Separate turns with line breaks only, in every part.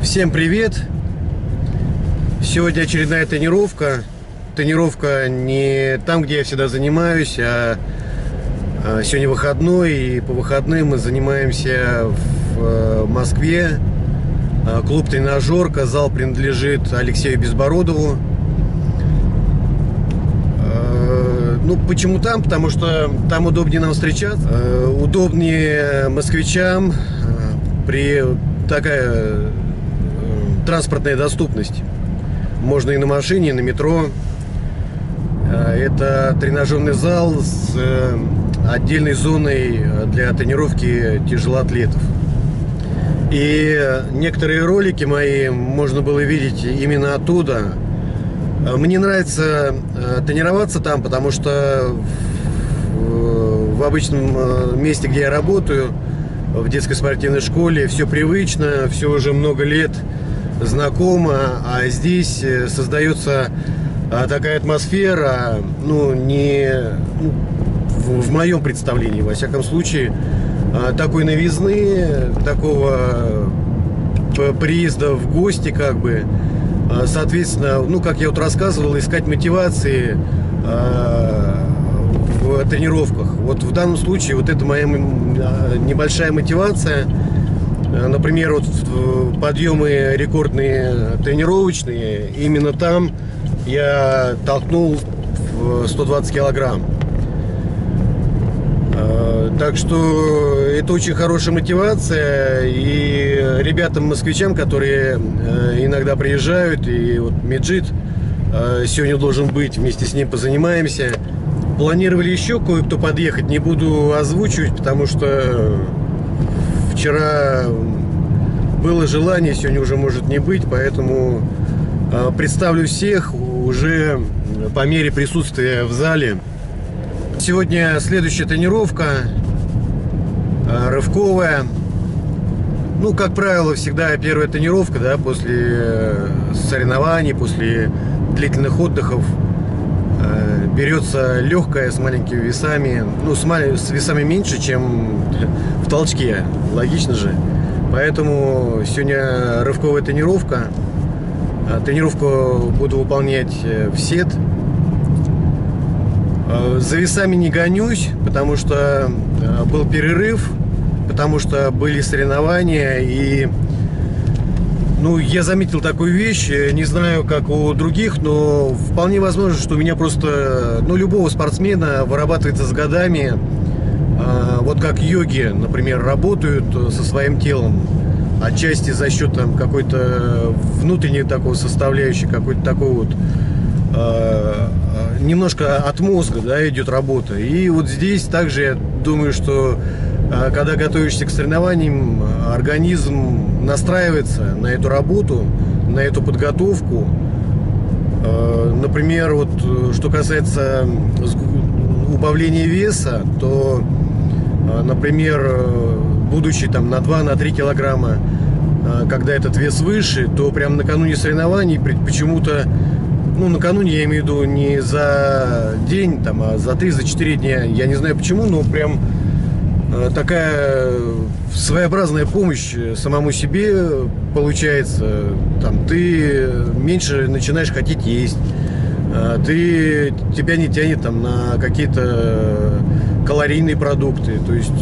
Всем привет! Сегодня очередная тренировка. Тренировка не там, где я всегда занимаюсь, а сегодня выходной, и по выходным мы занимаемся в Москве. Клуб «Тренажерка». Зал принадлежит Алексею Безбородову. Ну, почему там? Потому что там удобнее нам встречаться, удобнее москвичам, при такая транспортная доступность. Можно и на машине, и на метро. Это тренажерный зал с отдельной зоной для тренировки тяжелоатлетов. И некоторые ролики мои можно было видеть именно оттуда. Мне нравится тренироваться там, потому что в обычном месте, где я работаю, в детской спортивной школе, все привычно, все уже много лет знакомо, а здесь создается такая атмосфера, в моем представлении, во всяком случае, такой новизны, такого приезда в гости, как бы, соответственно, как я вот рассказывал, искать мотивации в тренировках. Вот в данном случае вот это моя небольшая мотивация. Например, вот подъемы рекордные тренировочные, именно там я толкнул в 120 килограмм. Так что это очень хорошая мотивация. И ребятам-москвичам, которые иногда приезжают, и вот Меджид сегодня должен быть, вместе с ним позанимаемся. Планировали еще кое-кто подъехать, не буду озвучивать, потому что вчера было желание, сегодня уже может не быть, поэтому представлю всех уже по мере присутствия в зале. Сегодня следующая тренировка, рывковая. Как правило, всегда первая тренировка, да, после соревнований, после длительных отдыхов, берется легкая, с маленькими весами, с весами меньше, чем в толчке, логично же. Поэтому сегодня рывковая тренировка. Тренировку буду выполнять в сет. За весами не гонюсь, потому что был перерыв, потому что были соревнования, и я заметил такую вещь, не знаю, как у других, но вполне возможно, что у меня просто, любого спортсмена вырабатывается с годами, вот как йоги, например, работают со своим телом, отчасти за счет какой-то внутренней такой составляющей, какой-то такой вот, немножко от мозга, да, идет работа. И вот здесь также я думаю, что когда готовишься к соревнованиям, организм настраивается на эту работу, на эту подготовку. Например, вот что касается убавления веса, то, например, будучи на 2-3 килограмма, когда этот вес выше, то прям накануне соревнований почему-то, накануне, я имею в виду, не за день, а за 3-4 дня, я не знаю почему, но прям такая своеобразная помощь самому себе получается. Ты меньше начинаешь хотеть есть, тебя не тянет на какие-то калорийные продукты. То есть,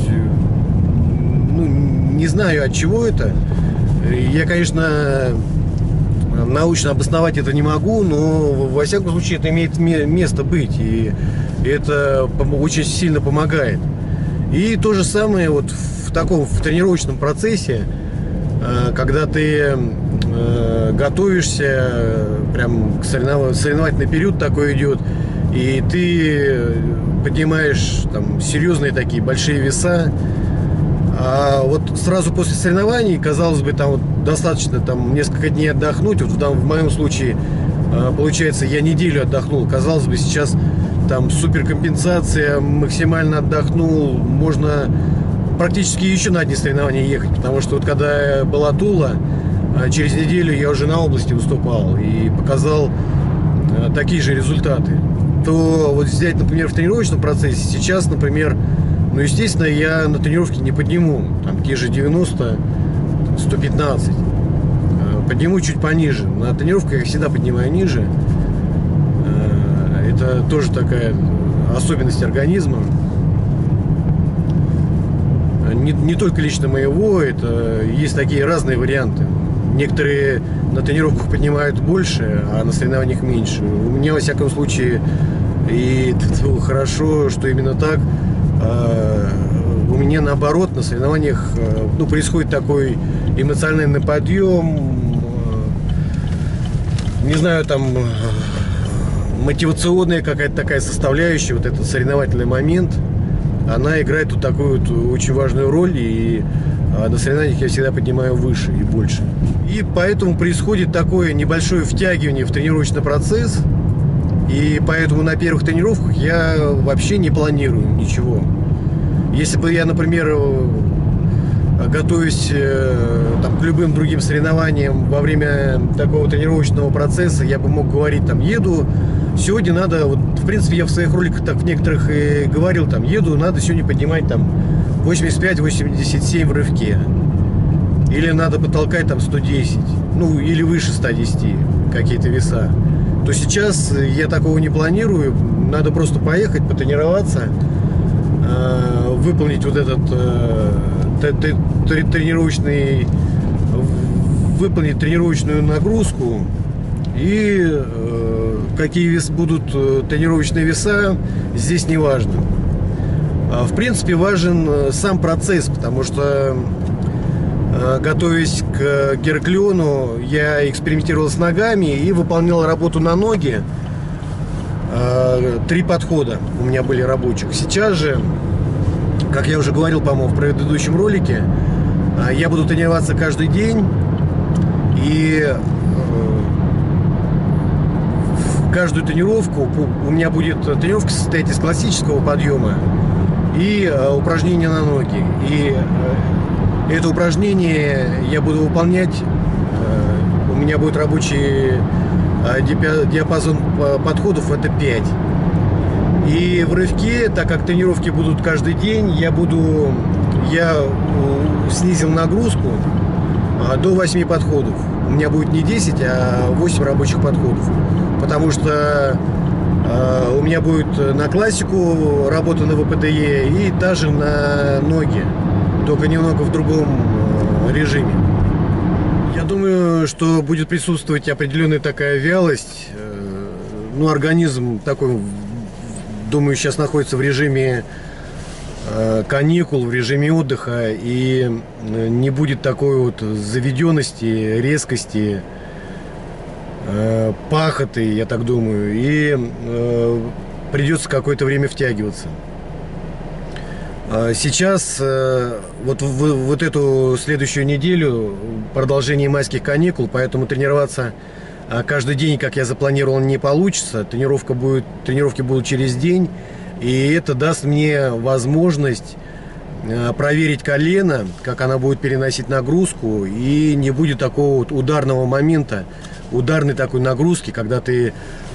не знаю, от чего это. Я, конечно, научно обосновать это не могу, но во всяком случае это имеет место быть, и это очень сильно помогает. И то же самое вот в тренировочном процессе, когда ты готовишься, прям к соревновательный период такой идет, и ты поднимаешь серьезные такие большие веса, а вот сразу после соревнований, казалось бы, достаточно несколько дней отдохнуть. Вот в моем случае, получается, я неделю отдохнул. Казалось бы, сейчас суперкомпенсация, максимально отдохнул, можно практически еще на одни соревнования ехать, потому что вот когда была Тула, через неделю я уже на области выступал и показал такие же результаты. То вот взять, например, в тренировочном процессе, сейчас, например, естественно, я на тренировке не подниму те же 90, 115. подниму чуть пониже. На тренировках я всегда поднимаю ниже. Это тоже такая особенность организма. Не только лично моего, это есть такие разные варианты. Некоторые на тренировках поднимают больше, а на соревнованиях меньше. У меня, во всяком случае, и это хорошо, что именно так. У меня наоборот на соревнованиях происходит такой эмоциональный подъем, не знаю, там мотивационная какая-то такая составляющая, вот этот соревновательный момент, она играет вот такую вот очень важную роль, и на соревнованиях я всегда поднимаю выше и больше. И поэтому происходит такое небольшое втягивание в тренировочный процесс, и поэтому на первых тренировках я вообще не планирую ничего. Если бы я, например, готовясь там, к любым другим соревнованиям во время такого тренировочного процесса, я бы мог говорить, там, еду, сегодня надо, вот, в принципе, я в своих роликах так в некоторых и говорил, там, еду, надо сегодня поднимать там 85-87 в рывке. Или надо потолкать там 110, ну, или выше 110 какие-то веса. То сейчас я такого не планирую, надо просто поехать, потренироваться, выполнить вот этот выполнить тренировочную нагрузку, и какие будут тренировочные веса, здесь не важно. В принципе, важен сам процесс, потому что, готовясь к Гераклиону, я экспериментировал с ногами и выполнял работу на ноги. 3 подхода у меня были рабочих. Сейчас же, как я уже говорил, по-моему, в предыдущем ролике, я буду тренироваться каждый день. И в каждую тренировку у меня будет тренировка состоять из классического подъема и упражнения на ноги. И это упражнение я буду выполнять. У меня будет рабочий диапазон подходов, это 5. И в рывке, так как тренировки будут каждый день, я снизил нагрузку до 8 подходов. У меня будет не 10, а 8 рабочих подходов. Потому что у меня будет на классику работа на ВПДЕ и также на ноги, только немного в другом режиме. Я думаю, что будет присутствовать определенная такая вялость. Ну, организм такой, думаю, сейчас находится в режиме каникул, в режиме отдыха, и не будет такой вот заведенности, резкости, пахоты, я так думаю, и придется какое-то время втягиваться. Сейчас, вот эту следующую неделю, продолжение майских каникул, поэтому тренироваться каждый день, как я запланировал, не получится. Тренировки будут через день, и это даст мне возможность проверить колено, как она будет переносить нагрузку, и не будет такого вот ударного момента, ударной такой нагрузки, когда ты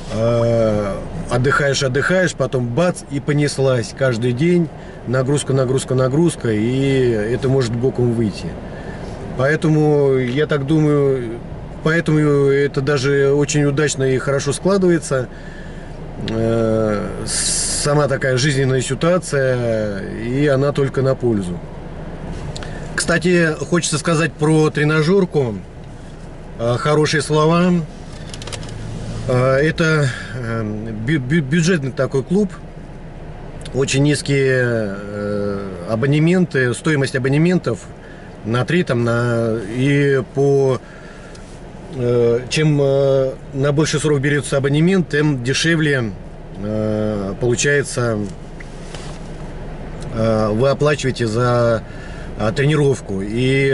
отдыхаешь, потом бац, и понеслась каждый день, нагрузка, и это может боком выйти. Поэтому, я так думаю, это даже очень удачно и хорошо складывается. Сама такая жизненная ситуация, и она только на пользу. Кстати, хочется сказать про тренажерку. Хорошие слова. Это бюджетный такой клуб. Очень низкие абонементы, стоимость абонементов на 3, и чем на больший срок берется абонемент, тем дешевле получается вы оплачиваете за тренировку. И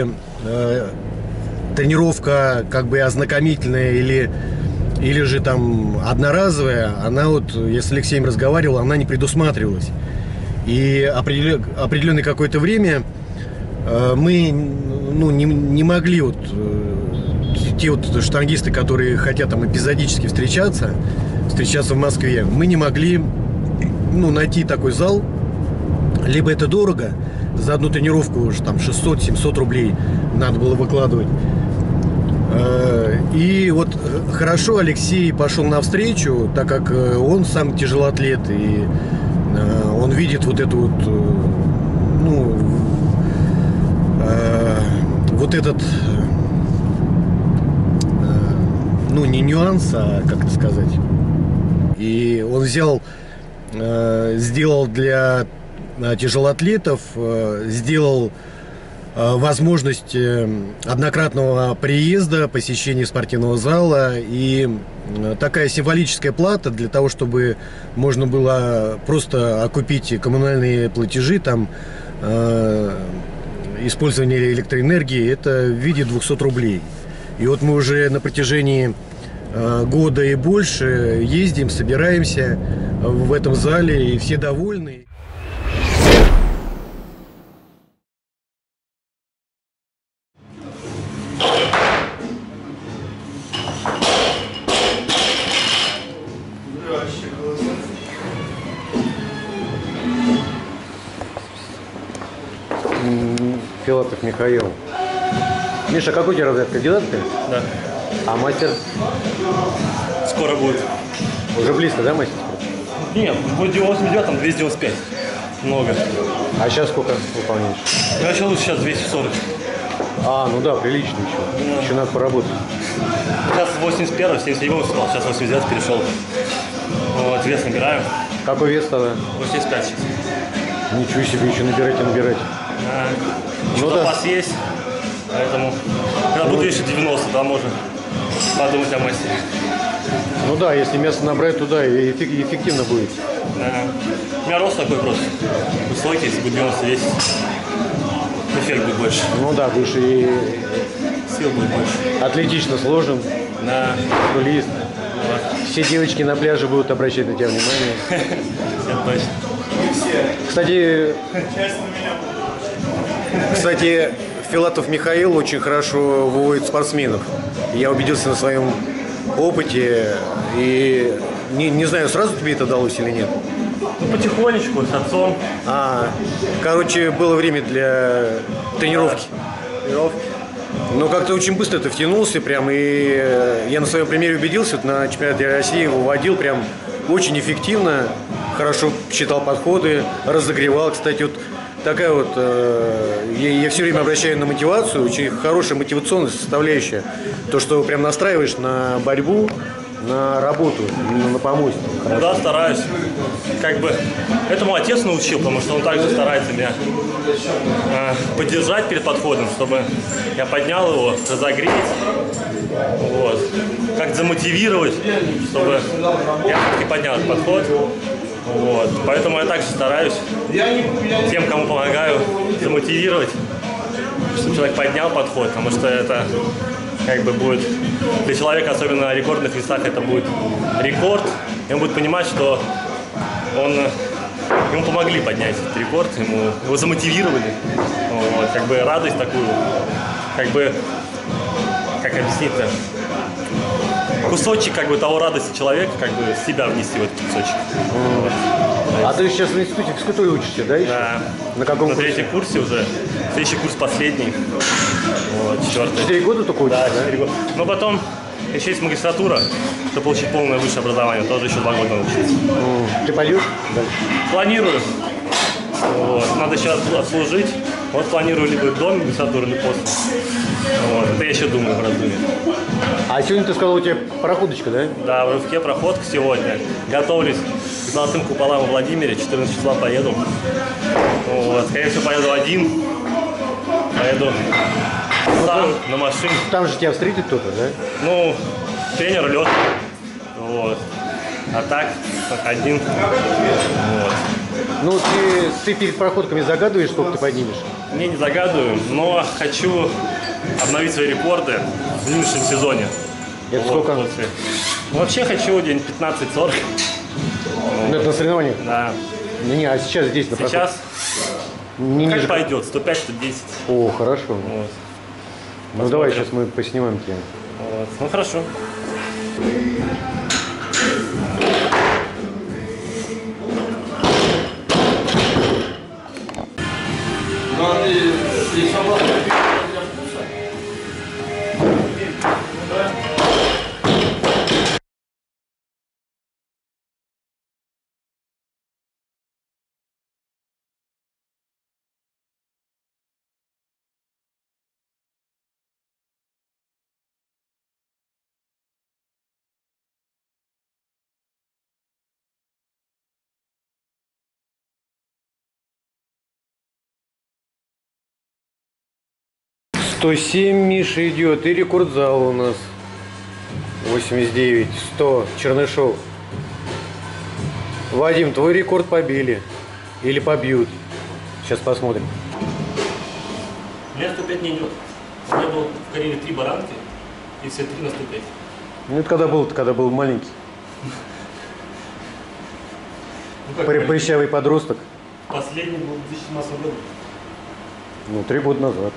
тренировка как бы ознакомительная или же там одноразовая, она вот, я с Алексеем разговаривал, она не предусматривалась. И определенное какое-то время мы не могли те штангисты, которые хотят там эпизодически встречаться в Москве, мы не могли найти такой зал. Либо это дорого, за одну тренировку уже там 600-700 рублей надо было выкладывать. И вот хорошо Алексей пошел навстречу, так как он сам тяжелоатлет, и он видит вот эту вот, ну, вот этот, ну, не нюанс, а как это сказать. И он сделал для тяжелоатлетов, сделал возможность однократного приезда, посещения спортивного зала и такая символическая плата для того, чтобы можно было просто окупить коммунальные платежи, там, использование электроэнергии, это в виде 200 рублей. И вот мы уже на протяжении года и больше ездим, собираемся в этом зале, и все довольны. Филатов Михаил. Миша, какой у тебя разряд? Кандидатка?
Да.
А мастер?
Скоро будет.
Уже близко, да, мастер?
Нет, будет 99, там 295. Много.
А сейчас сколько выполняешь?
Я начал сейчас 240.
А, ну да, прилично еще. Да. Еще надо поработать.
Сейчас 81, 77 встал, сейчас 89 перешел. Вот, вес набираю.
Какой вес тогда?
85 сейчас.
Ничего себе, еще набирать и набирать.
Да.
Ну да.
Запас есть, поэтому когда буду еще 90, да, можно подумать о мастере.
Ну да, если мясо набрать туда, и эффективно будет.
Да. У меня рост такой просто высокий, если будет 90 весить, эффект будет больше.
Ну да, будешь и
сил будет больше.
Атлетично сложен.
Да.
Футболист.
Да.
Все девочки на пляже будут обращать на тебя внимание.
Это точно.
Кстати, Филатов Михаил очень хорошо выводит спортсменов. Я убедился на своем опыте. И не знаю, сразу тебе это далось или нет?
Ну, потихонечку, с отцом.
Короче, было время для тренировки. Но как-то очень быстро ты втянулся прям. И я на своем примере убедился, на чемпионате России выводил прям очень эффективно. Хорошо считал подходы, разогревал. Кстати, вот такая вот, я все время обращаю на мотивацию, очень хорошая мотивационная составляющая. То, что прям настраиваешь на борьбу, на работу, именно на помосте.
Ну да, стараюсь. Как бы этому отец научил, потому что он также старается меня поддержать перед подходом, чтобы я поднял его, разогреть, вот, как замотивировать, чтобы я все-таки поднял этот подход. Вот. Поэтому я также стараюсь тем, кому помогаю, замотивировать, чтобы человек поднял подход, потому что это как бы будет для человека, особенно на рекордных весах, это будет рекорд, и он будет понимать, что ему помогли поднять этот рекорд, его замотивировали, вот, как бы радость такую, как бы, как объяснить-то, кусочек как бы того радости человека, как бы себя внести в этот кусочек. Вот.
А ты сейчас в институте физкультуры учишься, да, еще?
Да.
На каком курсе?
На третьем курсе уже. Следующий курс последний. Вот, 4-й.
4 года только учишься,
да? 4 года. Но потом еще есть магистратура, чтобы получить полное высшее образование. Тоже еще 2 года учиться.
Ты пойдешь дальше?
Планирую. Вот. Надо еще отслужить. Вот планирую либо до магистратуры, либо после. Вот. Это я еще думаю в раздумье.
А сегодня ты сказал, у тебя проходочка, да?
Да, в рывке проходка сегодня. Готовлюсь к золотым куполам в Владимире. 14 числа поеду. Вот. Скорее всего, поеду один. Поеду сам на машине.
Там же тебя встретит кто-то, да?
Ну, тренер Лёша. Вот. А так, один. Вот.
Ну, ты перед проходками загадываешь, сколько ты поднимешь?
Не загадываю, но хочу обновить свои рекорды в нынешнем сезоне.
Это вот, сколько?
Ну, вообще хочу день 15-40.
Ну, это на соревнованиях?
Да.
Не, а сейчас здесь на проходке?
Сейчас
не
как
ниже...
пойдет, 105-110.
О, хорошо.
Вот.
Ну, посмотрим. Давай сейчас мы поснимаем тебя.
Вот. Ну, хорошо.
107 Миша идет. И рекорд зала у нас. 89, 100, Чернышов. Вадим, твой рекорд побили. Или побьют. Сейчас посмотрим.
У меня 105 не идет. У меня было в карьере 3 баранки, и все 3 на 105.
Ну это когда был маленький. Прыщавый подросток.
Последний был в 2017 году.
Ну, 3 года назад.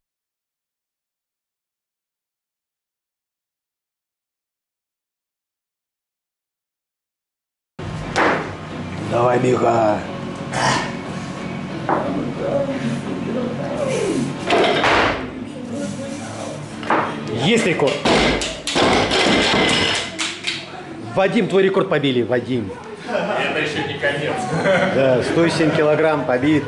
Давай, Миха. Есть рекорд. Вадим, твой рекорд побили, Вадим.
Это еще не конец.
Да, 107 килограмм побит.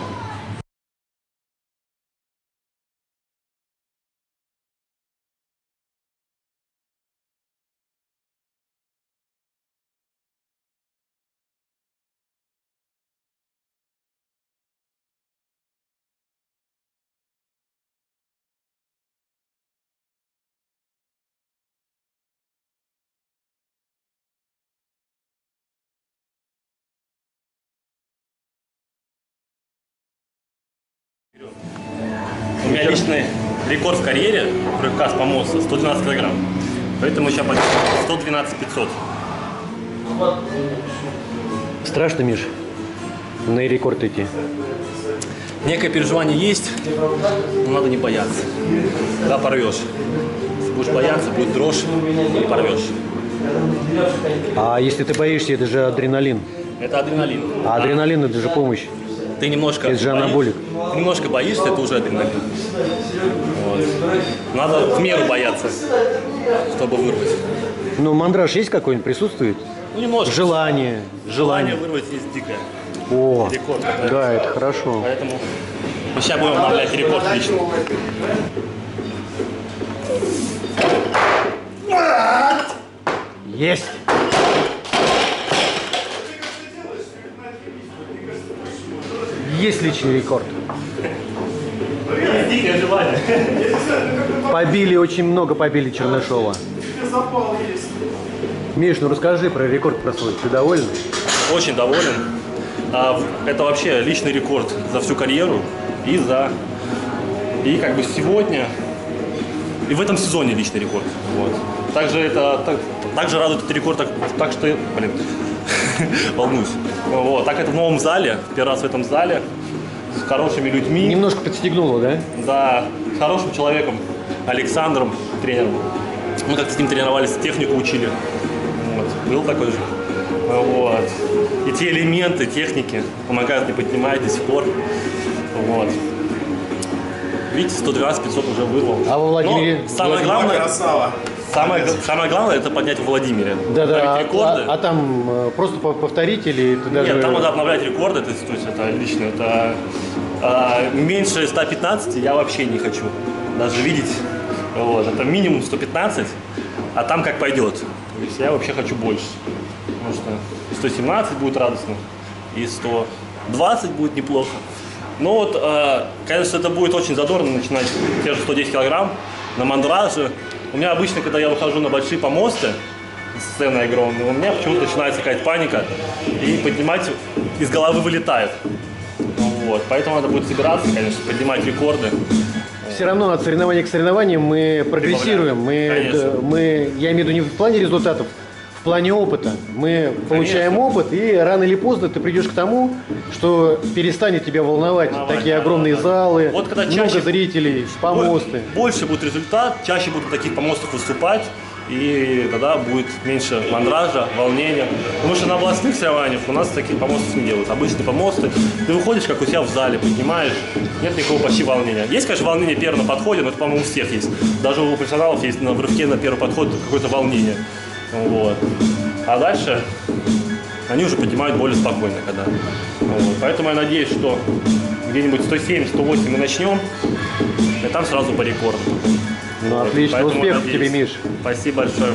У меня личный рекорд в карьере прыжка с помоста 112 килограмм. Поэтому сейчас 112 500.
Страшно, Миш, на рекорд идти?
Некое переживание есть, но надо не бояться. Когда порвешь. Если будешь бояться, будет дрожь, и порвешь.
А если ты боишься, это же адреналин.
Это адреналин.
А адреналин это же помощь.
Ты немножко
Это же анаболик.
Ты немножко боишься, это уже адреналин. Вот. Надо в меру бояться, чтобы вырвать.
Ну, мандраж есть какой-нибудь, присутствует?
Ну, немножко.
Желание.
Желание вырвать есть дикое.
О,
Рекорд.
да, это хорошо.
Поэтому мы сейчас будем обновлять рекорд лично.
Есть! Есть личный рекорд.
Дикое желание.
Побили, очень много побили Чернышова. Миш, ну расскажи про рекорд про свой. Ты доволен?
Очень доволен. Это вообще личный рекорд за всю карьеру и как бы сегодня и в этом сезоне личный рекорд. Вот. Также радует этот рекорд, так что, волнуюсь. Вот. Так это в новом зале, первый раз в этом зале, с хорошими людьми.
Немножко подстегнуло, да?
Да, с хорошим человеком, Александром, тренером. Мы как-то с ним тренировались, технику учили. Вот. Был такой же. Вот. И те элементы, техники помогают мне поднимать до сих пор. Вот. Видите, 112 500 уже вырвал.
А во Владимире?
Но самое главное это поднять в Владимире.
Да,
рекорды.
А там просто повторить или ты даже...
Нет, там надо обновлять рекорды, то есть это лично, это меньше 115 я вообще не хочу даже видеть. Вот, это минимум 115, а там как пойдет. То есть я вообще хочу больше. Потому что 117 будет радостно, и 120 будет неплохо. Но вот, конечно, это будет очень задорно начинать те же 110 килограмм на мандраже. У меня обычно, когда я выхожу на большие помосты, сцены огромные, у меня почему-то начинается какая-то паника, и поднимать из головы вылетает. Вот, поэтому надо будет собираться, конечно, поднимать рекорды.
Все равно от соревнования к соревнованию мы прогрессируем. Я имею в виду не в плане результатов, в плане опыта. Мы получаем опыт, и рано или поздно ты придешь к тому, что перестанет тебя волновать такие огромные залы,
вот когда
много
чаще
зрителей, помосты.
Больше будет результат, чаще будут на таких помостах выступать, и тогда будет меньше мандража, волнения. Потому что на областных соревнованиях у нас таких помостов не делают. Обычные помосты, ты выходишь, как у себя в зале, поднимаешь, нет никакого почти волнения. Есть, конечно, волнение первое на подходе, но это, по-моему, у всех есть. Даже у профессионалов есть на рывке на первый подход какое-то волнение. Вот. А дальше они уже поднимают более спокойно, когда. Вот. Поэтому я надеюсь, что где-нибудь 107-108 мы начнем, и там сразу по рекорду.
Ну, отлично, успехов тебе, Миш.
Спасибо большое.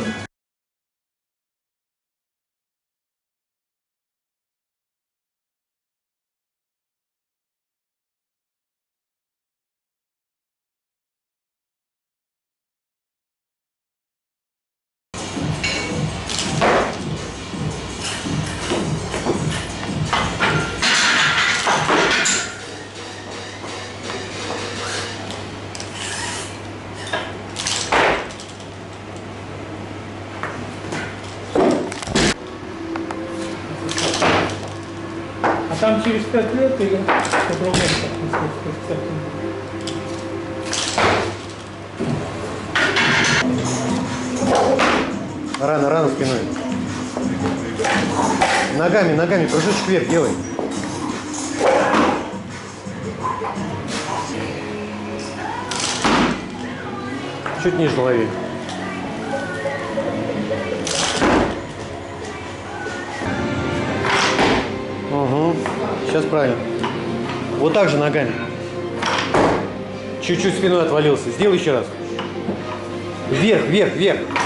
там через 5 лет ее по-другому.
Рано спиной. Ногами, прыжочек вверх делай. Чуть ниже лови. Угу. Сейчас правильно. Вот так же ногами. Чуть-чуть спиной отвалился. Сделай еще раз. Вверх.